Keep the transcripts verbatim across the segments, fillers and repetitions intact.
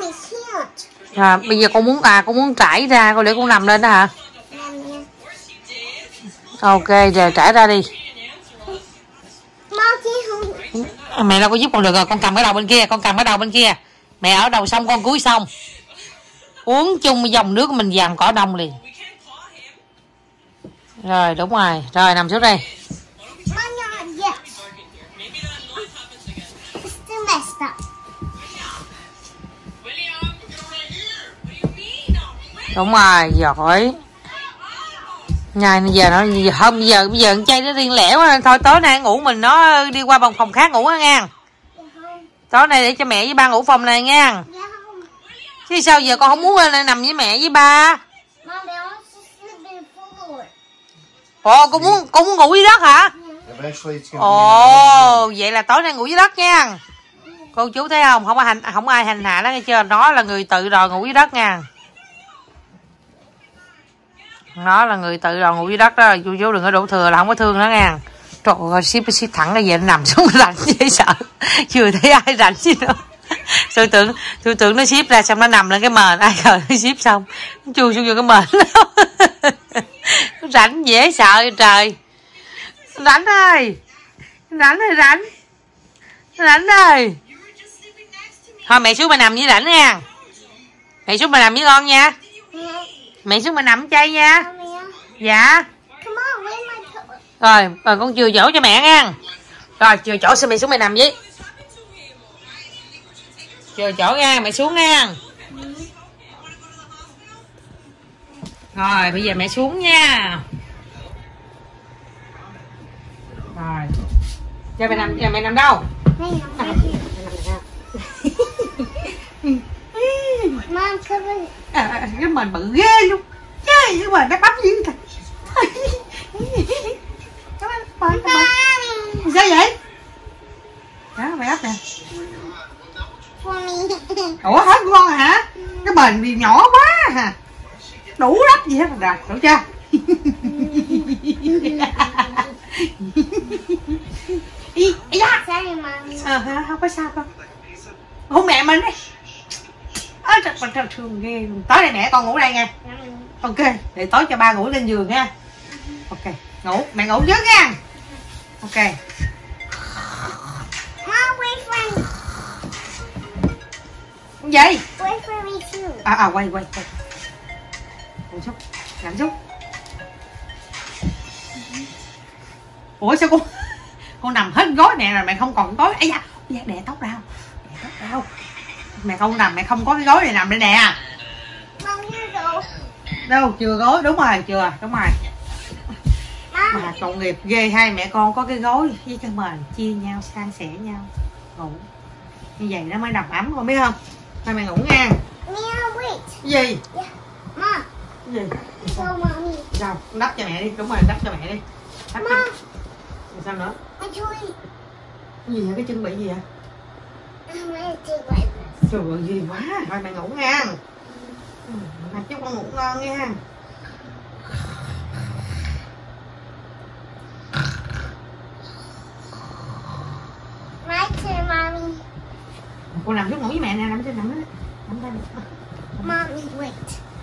À, bây giờ con muốn à con muốn trải ra con để con nằm lên đó hả? Ok rồi trải ra đi. Mẹ đâu có giúp con được rồi, con cầm cái đầu bên kia, con cầm cái đầu bên kia. Mẹ ở đầu sông con cuối sông. Uống chung dòng nước mình vàng cỏ đông liền. Rồi đúng rồi, rồi nằm xuống đây. Đúng rồi, giỏi. Ngày giờ nó giờ không bây giờ bây giờ con trai nó riêng lẻ quá thôi, tối nay ngủ mình nó đi qua bằng phòng khác ngủ á nha. Tối nay để cho mẹ với ba ngủ phòng này nha. Chứ sao giờ con không muốn lên nằm với mẹ với ba? Ồ, con muốn con muốn ngủ dưới đất hả? Ồ, vậy là tối nay ngủ dưới đất nha. Cô chú thấy không? Không ai hành không ai hành hạ nó nghe chưa? Nó là người tự đòi ngủ dưới đất nha. Nó là người tự đòi ngủ dưới đất đó, chú chú đừng có đổ thừa là không có thương nó nha. Trời ơi, ship ship thẳng cái về nó nằm xuống rảnh dễ sợ. Chưa thấy ai rảnh gì đâu. Tôi tưởng tôi tưởng nó ship ra xong nó nằm lên cái mền, ai ngờ nó ship xong nó chui xuống vô cái mền đó. Rảnh dễ sợ trời. Rảnh ơi. Rảnh ơi rảnh. Rảnh ơi. Thôi mẹ xuống mà nằm với rảnh nha. Mẹ xuống mà nằm với con nha. Mẹ xuống mà nằm chay nha. Dạ. Rồi, rồi con chừa chỗ cho mẹ nha. Rồi chừa chỗ xin mẹ xuống mẹ nằm với. Chừa chỗ nha, mẹ xuống nha. Rồi bây giờ mẹ xuống nha. Rồi. Cho mẹ nằm, cho mẹ nằm đâu? À, cái mền bự ghê luôn. Cái cái mền nó bắp gì vậy? Sao vậy? Đó mày ấp nè. Ủa hết con hả? Cái mền bị nhỏ quá hả? Đủ lắm gì hết rồi, đủ chưa? Ý, ý da. Ờ, không có sao đâu. Hôn mẹ mình đi. Ơ trời ơi, trời thương ghê luôn. Tối nay mẹ con ngủ đây nha. Ok, để tối cho ba ngủ lên giường nha. Ok, ngủ, mẹ ngủ trước nha. Ok. Mom, wait for me. Gì? Wait for me too. À, à, quay, quay, quay. Ngồi xuống, nằm xuống. Ủa sao con con nằm hết gối nè rồi mẹ không còn gối. Ây da, đè tóc ra. Đè tóc ra. Mẹ không nằm, mẹ không có cái gối này nằm đây nè. Mom, here go. Đâu, chừa gối, đúng rồi, chừa, đúng rồi. Mà tội nghiệp ghê, hai mẹ con có cái gối với cái mền chia nhau, san sẻ nhau ngủ. Như vậy nó mới đầm ấm, con biết không? Thôi mẹ ngủ nha. Mia, wait. Gì? Yeah. Mom. Gì? So, mommy. Đâu, đắp cho mẹ đi, đúng rồi, đắp cho mẹ đi. Đắp Mom. cho... Sao nữa? My toy. Gì vậy? Cái chân bị gì vậy? I'm ready to wipe. Trời ơi, gì quá. Thôi mẹ ngủ nha. Mà chúc con ngủ ngon nha. My turn, mommy. Con nằm xuống ngủ với mẹ nè, nằm trên nằm đó. Nằm đây. Mommy, wait.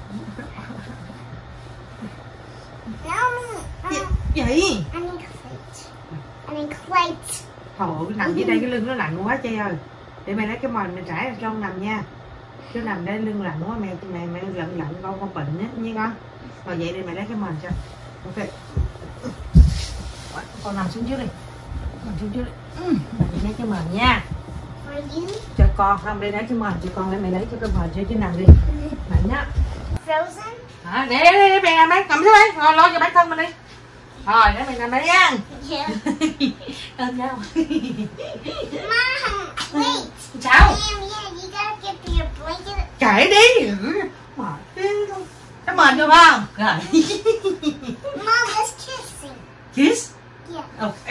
Now me. Gì? I need plate. I need plate. Trời ơi, nằm dưới đây cái lưng nó lạnh quá Chay ơi. Để mẹ lấy cái mền mẹ trải ra cho con nằm nha. Chứ nằm đây lưng lạnh quá, mẹ mẹ mẹ lạnh lạnh con con bệnh á nha con. Rồi vậy đi mẹ lấy cái mền cho. Ok. Con nằm xuống trước đi. Nằm xuống trước đi. Ừ, mẹ lấy cái mền nha. For you? Cho con, không đây lấy cái mền cho con, để mẹ lấy cho cái mền cho chứ nằm đi. Mạnh nhá. Frozen? À, để, để, để mẹ nằm đây, nằm xuống đây, rồi lo cho bản thân mình đi. Rồi, để mẹ nằm đây nha. Yeah. Ôm nhau. Mom, wait. Sao? Mom, yeah, you gotta get your blanket. Kệ đi. Mệt thế luôn. Cái mền cho phải không? Rồi. Mom, let's kissing. Kiss? Yeah. Okay.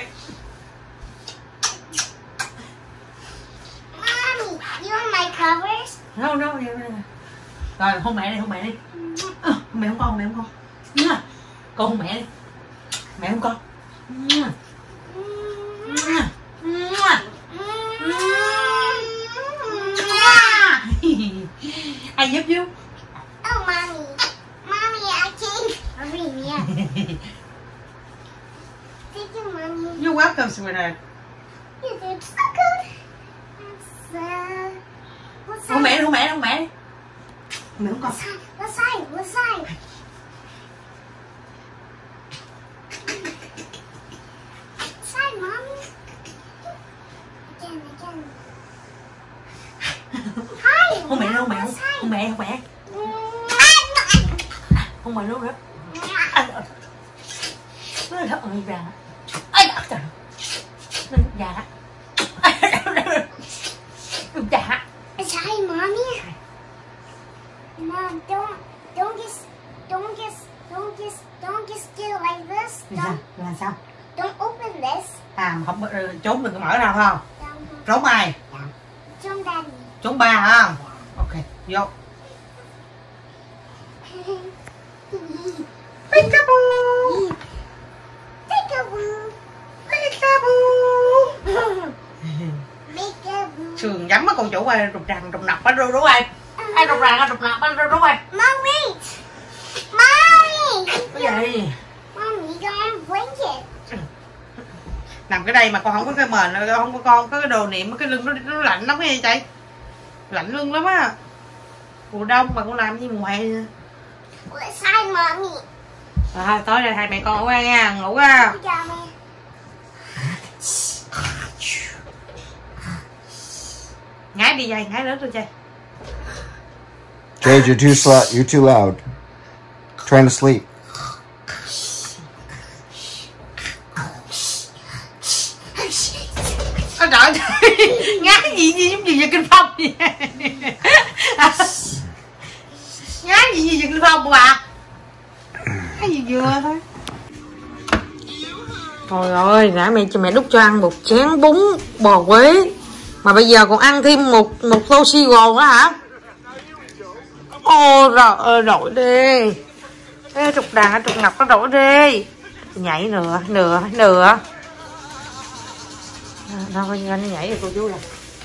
Mommy, you want my covers? No, no, no, no. Rồi, hôn mẹ đi, hôn mẹ đi. À, mẹ không con, mẹ không con. Nha. Con hôn mẹ đi. Mẹ không con. Nha. Nha. Nha. mày giúp chứ. Oh, mommy. Mommy, I can't read yet. Thank you, mommy. You're welcome, sweetheart. You did so good. That's, uh, what side? Không mẹ, không mẹ, không mẹ. Mẹ không con. What side? What side? What side? Side, mommy. Again, again. Hi. Không mẹ, không mẹ, What không, side? không mẹ, không mẹ. Không mẹ đâu nữa. Nó là ơi vàng. Ai đã trời. Nó già. Nó già. Hi, mommy. Mom, don't, don't just, don't just, don't just, don't just do it like this. Là Don't, là sao? don't open this. À không ừ, trốn đừng có mở ra không? Don't, Trốn ai? don't, daddy. Trốn ba hả? Ok, vô. Peekaboo. Peekaboo. Peekaboo. Peekaboo. Sườn giấm á con chủ ơi, rụt rằn rụt nọc á đúng đúng ơi. Ai rụt rằn á rụt nọc á đúng đúng ơi. Mom, wait. Mommy. Cái gì? Mommy, you got a blanket. Nằm cái đây mà con không có cái mền, con không có con có cái đồ niệm, cái lưng nó, nó lạnh lắm nghe chị. Lạnh lưng lắm á. Mùa đông mà con làm gì mùa hè. What side, mommy? À, tối nay hai mẹ con ngủ nha, ngủ ra. You got me. Ngái đi dây, ngái lớn rồi chơi. Jade, you're too slow. You're too loud. Trying to sleep. Ôi trời ơi, ngái gì gì giống như Việt Kinh Phong vậy. Ngái gì như Việt Kinh Phong của bà. Cái gì vừa thôi. Trời ơi, nãy mẹ cho mẹ đút cho ăn một chén bún bò Quế. Mà bây giờ còn ăn thêm một một tô xì gòn nữa hả? Ôi trời ơi, đổi đi. Ê, trục đàn, trục ngọc nó đổi đi. Nhảy nữa, nữa, nữa. Đâu, coi như anh nhảy rồi cô chú là.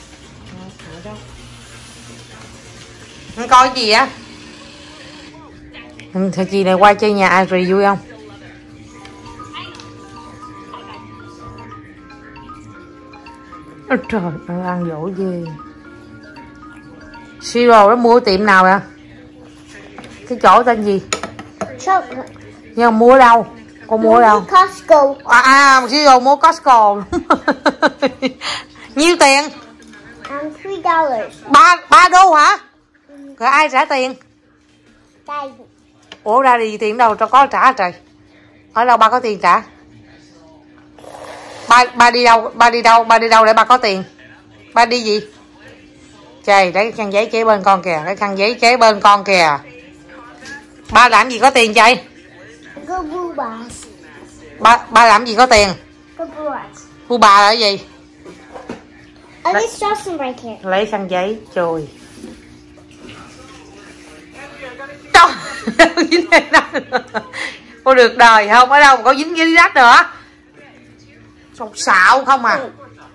Anh coi gì á? Thật gì này qua chơi nhà ai rồi vui không? Ôi trời ơi, ăn dỗ gì? Siro nó mua tiệm nào vậy? Cái chỗ tên gì? Chocolate. Nhưng mà mua ở đâu? Con mua ở đâu? Costco. À, à Siro mua Costco. Nhiêu tiền? Um, three dollars. Ba ba đô hả? Rồi ai trả tiền? Daddy. Ủa ra đi tiền đâu cho có trả trời? Ở đâu ba có tiền trả? Ba ba đi đâu? Ba đi đâu? Ba đi đâu để ba có tiền? Ba đi gì? Trời, lấy cái khăn giấy kế bên con kìa, cái khăn giấy kế bên con kìa. Ba làm gì có tiền trời? Go boo boss. Ba ba làm gì có tiền? Go boo boss. Cô bà là cái gì? I just saw some right here. Lấy khăn giấy chùi. Trời, dính cái đất. Cô được đời không? Ở đâu mà có dính cái đất nữa? Sọc xạo không à?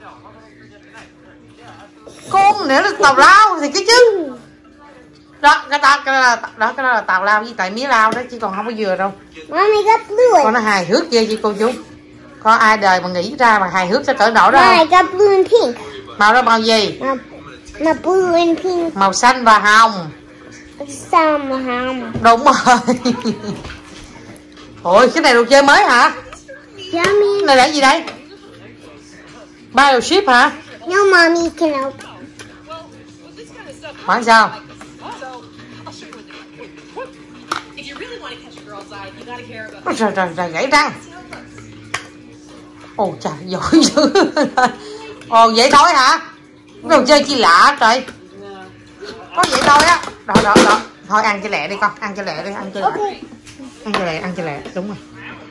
Con nữa là tào lao thì cái chứ. Đó, cái đó, cái đó, là, đó, cái đó là tào lao với tại mía lao đó chứ còn không có dừa đâu. Mommy got blue. Con nó hài hước ghê chứ cô chú. Có ai đời mà nghĩ ra mà hài hước sẽ cỡ nổi đó Mommy, I không? got blue and pink. Màu đó màu gì? Now, now blue and pink. Màu xanh và hồng. Some um. Đúng rồi. Ôi cái này đồ chơi mới hả? Yummy. Cái này là gì đây? Bioship hả? No, mommy can open. Bán sao? Ôi trời trời trời gãy răng. Ồ trời giỏi dữ. Ồ vậy thôi hả? Đồ chơi chi lạ trời. Có vậy thôi á. Đó đó đó. Thôi ăn cho lẹ đi con, ăn cho lẹ đi, ăn cho lẹ. Okay. Ăn cho lẹ, ăn cho lẹ, đúng rồi.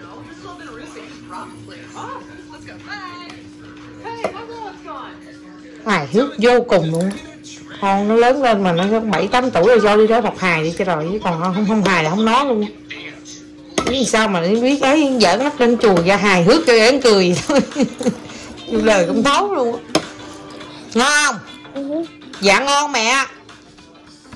Hài hước vô cùng luôn. Con nó lớn lên mà nó bảy tám tuổi rồi cho đi đó học hài đi cho rồi chứ còn không không hài là không nói luôn. Biết sao mà biết ấy giỡn mắt lên chùi ra hài hước cho em cười thôi. Nhiều lời cũng thấu luôn. Ngon không? Mm-hmm. Dạ ngon mẹ.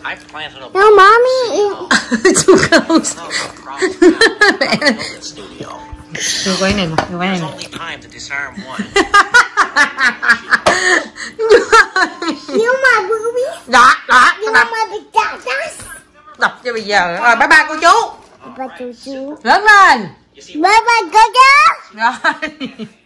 I've planted a No, mommy. Chú ghost. Mẹ. Studio. Đưa quay này nè, đưa quay này There's nè. only time to disarm one. You my booby. Đó, đó, You đập, my big dad. đập cho bây giờ. Rồi, bye bye cô chú. Bye bye, Choo. Lớn lên. Bye bye, Gaga. Rồi.